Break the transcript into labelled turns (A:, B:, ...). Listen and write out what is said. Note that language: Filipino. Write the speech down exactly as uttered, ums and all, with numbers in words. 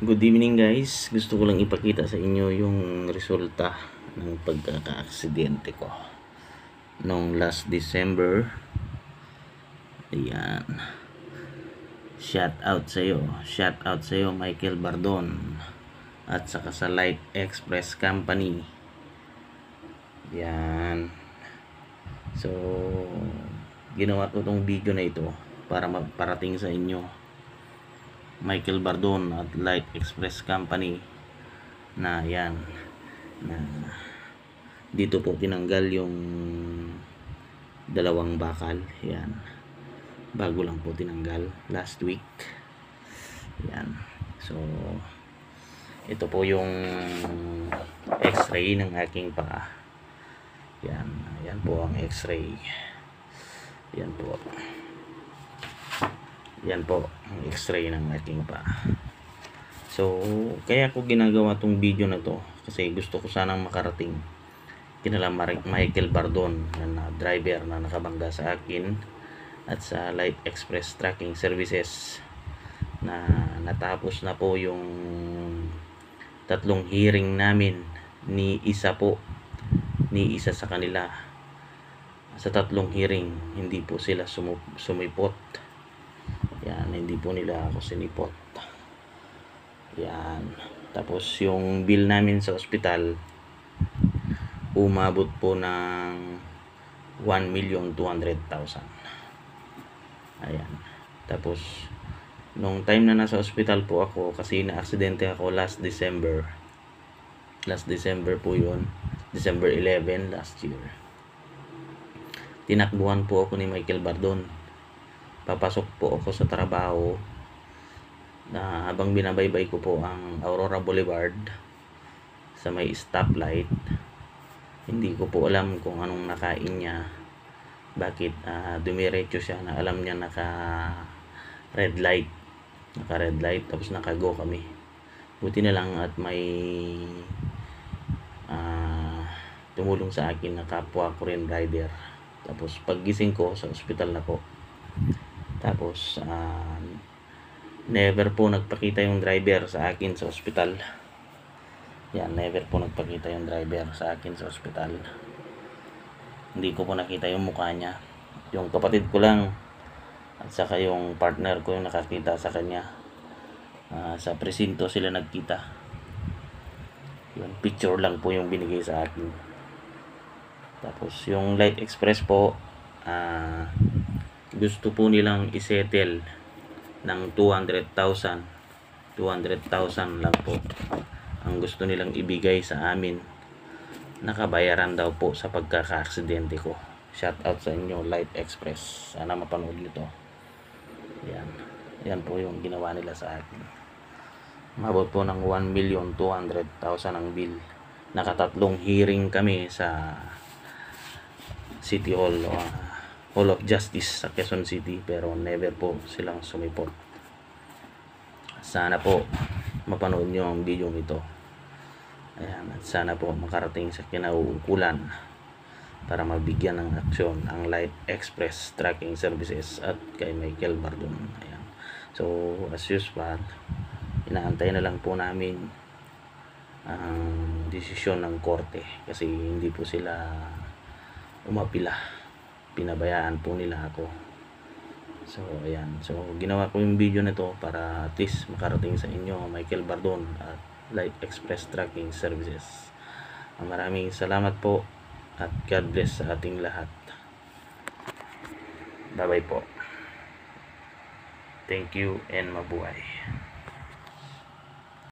A: Good evening guys, gusto ko lang ipakita sa inyo yung resulta ng pagkaka-aksidente ko nung last December. Ayan, shout out sa iyo, shout out sa iyo Michael Bardon at saka sa Light Express Company. Ayan, so ginawa ko tong video na ito para magparating sa inyo Michael Bardon at Light Express Company na yan, na dito po tinanggal yung dalawang bakal. Yan, bago lang po tinanggal last week. Yan, so ito po yung x-ray ng aking paa. Yan, yan po ang x-ray. Yan po, yan po ang x-ray ng aking paa. So kaya ko ginagawa tong video na to kasi gusto ko sanang makarating kinala Michael Bardon na driver na nakabangga sa akin at sa Light Express Tracking Services, na natapos na po yung tatlong hearing namin ni isa po ni isa sa kanila. Sa tatlong hearing hindi po sila sumipot. Yan, hindi po nila ako sinipot. Yan, tapos yung bill namin sa ospital umabot po ng one million two hundred thousand. Ayan, tapos nung time na nasa ospital po ako, kasi na-aksidente ako last December last December po yun, December eleventh last year. Tinakbuhan po ako ni Michael Bardon. Papasok po ako sa trabaho na habang binabaybay ko po ang Aurora Boulevard sa may stoplight. Hindi ko po alam kung anong nakain niya, bakit uh, dumiretso siya, na alam niya naka red light naka red light tapos naka go kami. Buti na lang at may uh, tumulong sa akin na kapwa ko rin rider. Tapos paggising ko sa ospital na po, tapos uh, never po nagpakita yung driver sa akin sa ospital. Yan, never po nagpakita yung driver sa akin sa ospital. Hindi ko po nakita yung mukha niya. Yung kapatid ko lang at saka yung partner ko yung nakakita sa kanya. Uh, sa presinto sila nagkita. Yung picture lang po yung binigay sa akin. Tapos yung Light Express po, ah uh, gusto po nilang isettle ng two hundred thousand lang po ang gusto nilang ibigay sa amin. Nakabayaran daw po sa pagkaka-aksidente ko. Shout out sa inyo Light Express, sana mapanood nyo to. Yan, yan po yung ginawa nila sa akin. Mabot po ng one million two hundred thousand ang bill. Nakatatlong hearing kami sa City Hall, uh, Hall of Justice sa Quezon City, pero never po silang sumipot. Sana po mapanood nyo ang video nito. Ayan, at sana po makarating sa kinauukulan para mabigyan ng aksyon ang Light Express Tracking Services at kay Michael Bardon. Ayan. So as usual, inaantay na lang po namin ang desisyon ng korte kasi hindi po sila umapila, pinabayaan po nila ako. So ayan, so ginawa ko yung video na to para at least makarating sa inyo Michael Bardon at Light Express Tracking Services. Maraming salamat po at God bless sa ating lahat. Bye bye po. Thank you and mabuhay.